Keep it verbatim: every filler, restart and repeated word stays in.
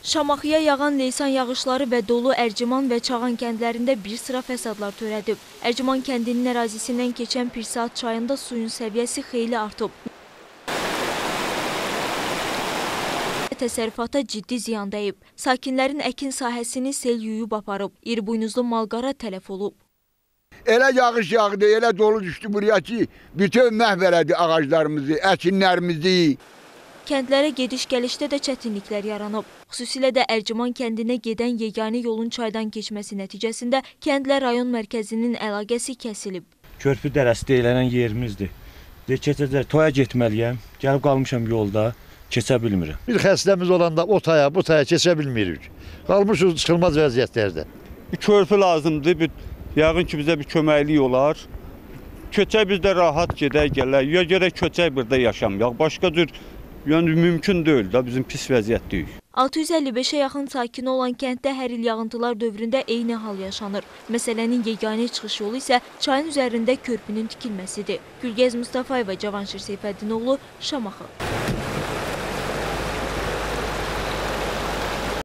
Şamaxıya yağan leysan yağışları və dolu Ərciman və Çağan kəndlərində bir sıra fəsadlar törədib. Ərciman kəndinin ərazisindən keçən Pirsaat çayında suyun səviyyəsi xeyli artıb. Təsərrüfata ciddi ziyan dəyib. Sakinlərin əkin sahəsini sel yuyub aparıb. İri buynuzlu malqara tələf olub. Elə yağış yağdı, elə dolu düşdü buraya ki, bütün məhv elədi ağaclarımızı, əkinlərimizi. Kəndlərə gediş-gəlişdə də çətinliklər yaranıb. Xüsusilə də Ərciman kəndinə gedən yeganə yolun çaydan keçməsi nəticəsində kəndlə rayon mərkəzinin əlaqəsi kəsilib. Körpü dərəsi deyilənən yerimizdir. Keçəcək, toya getməliyəm. Gəlib qalmışam yolda, keçə bilmirəm. Bir xəstəmiz olanda o taya, bu taya keçə bilmirik. Qalmışıq çıxılmaz vəziyyətlərdə. Bir körpü lazımdır, bir, yəqin ki bizə bir köməklik olar. Köçək biz də rahat gedək, gələk. Ya gərək köçək burada yaşamayaq. Başqa cür yəni mümkün deyil də, bizim pis vəziyyətdəyik. altı yüz əlli beşə yaxın sakini olan kənddə hər il yağıntılar dövründə eyni hal yaşanır. Məsələnin yeganə çıxış yolu isə çayın üzərində körpünün tikilməsidir. Gülgəz Mustafayeva, Cavanşir Seyfəddinoğlu, Şamaxı.